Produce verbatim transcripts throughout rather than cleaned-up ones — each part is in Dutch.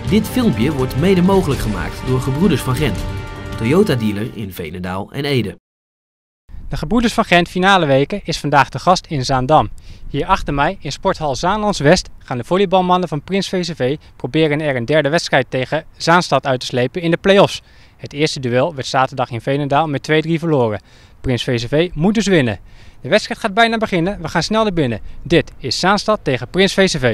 Dit filmpje wordt mede mogelijk gemaakt door Gebroeders van Gent, Toyota dealer in Veenendaal en Ede. De Gebroeders van Gent finale weken is vandaag de gast in Zaandam. Hier achter mij in sporthal Zaanlands West gaan de volleybalmannen van Prins V C V proberen er een derde wedstrijd tegen Zaanstad uit te slepen in de play-offs. Het eerste duel werd zaterdag in Veenendaal met twee drie verloren. Prins V C V moet dus winnen. De wedstrijd gaat bijna beginnen, we gaan snel naar binnen. Dit is Zaanstad tegen Prins V C V.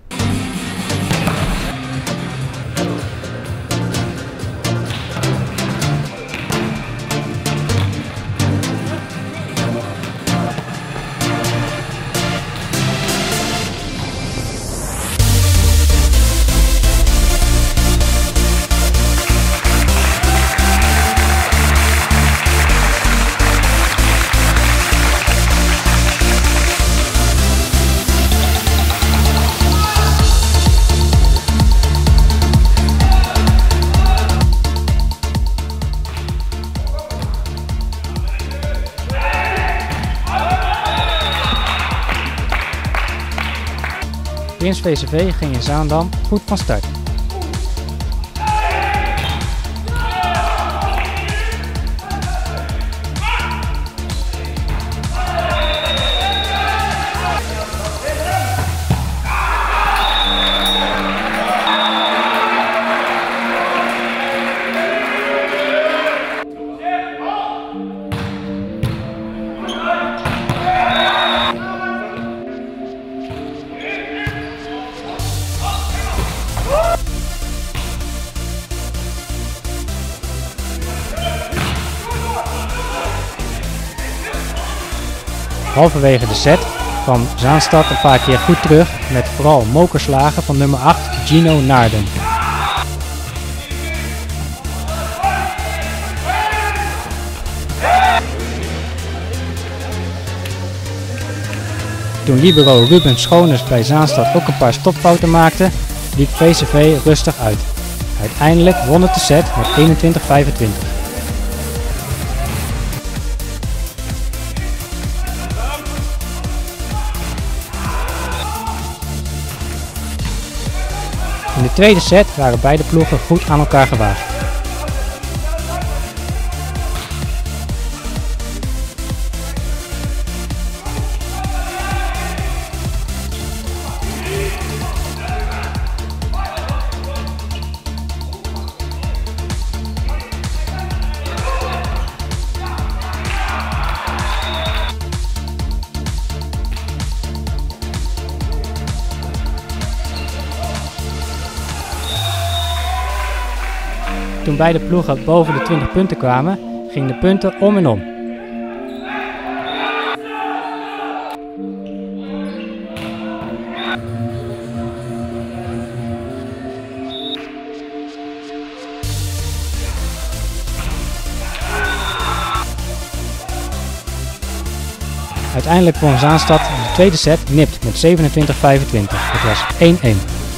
Prins V C V ging in Zaandam goed van start. Halverwege de set kwam Zaanstad een paar keer goed terug met vooral mokerslagen van nummer acht Gino Naarden. Toen libero Ruben Schoners bij Zaanstad ook een paar stopfouten maakte, liep V C V rustig uit. Uiteindelijk won het de set met eenentwintig vijfentwintig. In de tweede set waren beide ploegen goed aan elkaar gewaagd. Toen beide ploegen boven de twintig punten kwamen, gingen de punten om en om. Uiteindelijk won Zaanstad de tweede set nipt met zevenentwintig vijfentwintig. Het was één één.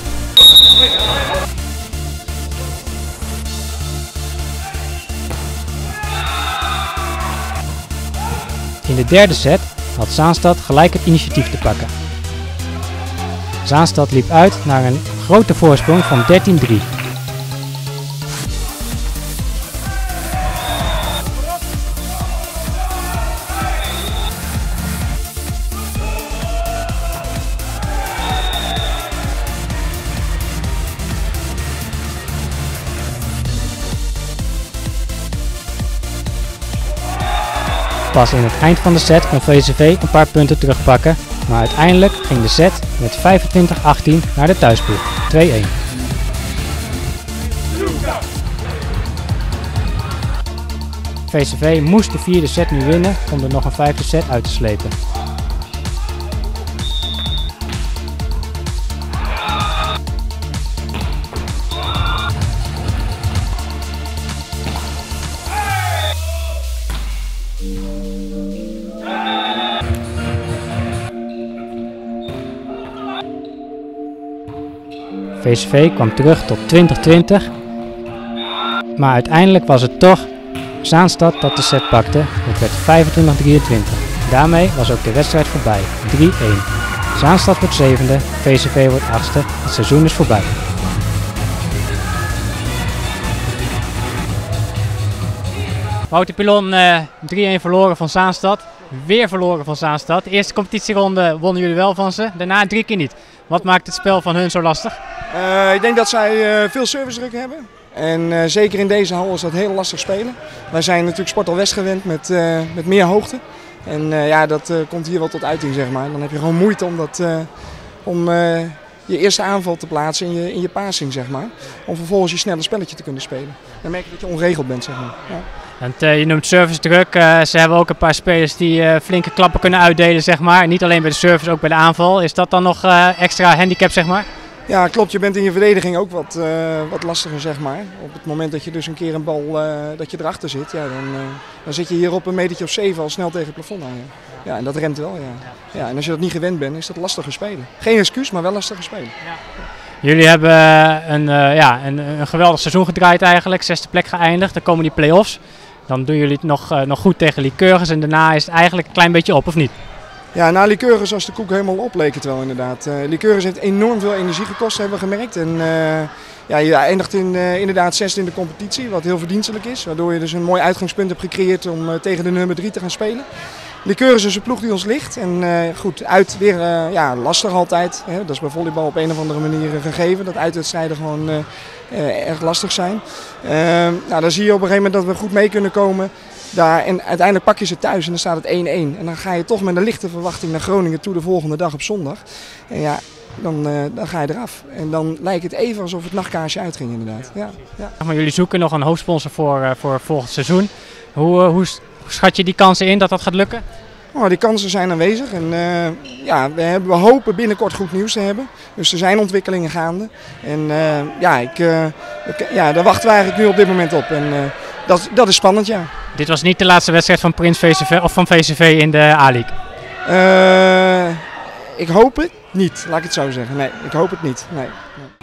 In de derde set had Zaanstad gelijk het initiatief te pakken. Zaanstad liep uit naar een grote voorsprong van dertien drie. Pas in het eind van de set kon V C V een paar punten terugpakken, maar uiteindelijk ging de set met vijfentwintig achttien naar de thuisploeg, twee één. V C V moest de vierde set nu winnen om er nog een vijfde set uit te slepen. V C V kwam terug tot twintig twintig, maar uiteindelijk was het toch Zaanstad dat de set pakte. Het werd vijfentwintig drieëntwintig. Daarmee was ook de wedstrijd voorbij, drie één. Zaanstad wordt zevende, V C V wordt achtste, het seizoen is voorbij. Wouter Pilon, uh, drie-een verloren van Zaanstad. Weer verloren van Zaanstad. De eerste competitieronde wonnen jullie wel van ze, daarna drie keer niet. Wat maakt het spel van hun zo lastig? Uh, ik denk dat zij uh, veel servicedruk hebben. En uh, zeker in deze hal is dat heel lastig spelen. Wij zijn natuurlijk Sporthal West gewend met, uh, met meer hoogte. En uh, ja, dat uh, komt hier wel tot uiting, zeg maar. Dan heb je gewoon moeite om, dat, uh, om uh, je eerste aanval te plaatsen in je, in je passing, zeg maar. Om vervolgens je snelle spelletje te kunnen spelen. Dan merk je dat je onregeld bent, zeg maar. Ja. Want, uh, je noemt servicedruk. Uh, ze hebben ook een paar spelers die uh, flinke klappen kunnen uitdelen, zeg maar. Niet alleen bij de service, ook bij de aanval. Is dat dan nog uh, extra handicap, zeg maar? Ja, klopt. Je bent in je verdediging ook wat, uh, wat lastiger, zeg maar. Op het moment dat je dus een keer een bal uh, dat je erachter zit, ja, dan, uh, dan zit je hier op een metertje of zeven al snel tegen het plafond aan. Ja. Ja, en dat remt wel, ja. Ja. En als je dat niet gewend bent, is dat lastiger spelen. Geen excuus, maar wel lastiger spelen. Ja. Jullie hebben een, uh, ja, een, een geweldig seizoen gedraaid eigenlijk, zesde plek geëindigd. Dan komen die play-offs. Dan doen jullie het nog, uh, nog goed tegen Lycurgus en daarna is het eigenlijk een klein beetje op, of niet? Ja, na Lycurgus als de koek helemaal op leek het wel inderdaad. Uh, Lycurgus heeft enorm veel energie gekost, hebben we gemerkt. En uh, ja, je eindigt in, uh, inderdaad zesde in de competitie, wat heel verdienstelijk is. Waardoor je dus een mooi uitgangspunt hebt gecreëerd om uh, tegen de nummer drie te gaan spelen. Lycurgus is een ploeg die ons ligt. En uh, goed, uit weer uh, ja, lastig altijd. Hè. Dat is bij volleybal op een of andere manier gegeven. Dat uitwedstrijden gewoon uh, uh, erg lastig zijn. Uh, nou, dan zie je op een gegeven moment dat we goed mee kunnen komen. Daar, en uiteindelijk pak je ze thuis en dan staat het één-één. En dan ga je toch met een lichte verwachting naar Groningen toe de volgende dag op zondag. En ja, dan, uh, dan ga je eraf. En dan lijkt het even alsof het nachtkaarsje uitging inderdaad. Ja, ja. Maar jullie zoeken nog een hoofdsponsor voor, uh, voor volgend seizoen. Hoe, uh, hoe schat je die kansen in dat dat gaat lukken? Oh, die kansen zijn aanwezig en uh, ja, we, hebben, we hopen binnenkort goed nieuws te hebben. Dus er zijn ontwikkelingen gaande. En uh, ja, ik, uh, ik, ja, daar wachten we eigenlijk nu op dit moment op. En uh, dat, dat is spannend, ja. Dit was niet de laatste wedstrijd van Prins V C V of van V C V in de A-League? Uh, ik hoop het niet, laat ik het zo zeggen. Nee, ik hoop het niet. Nee. Nee.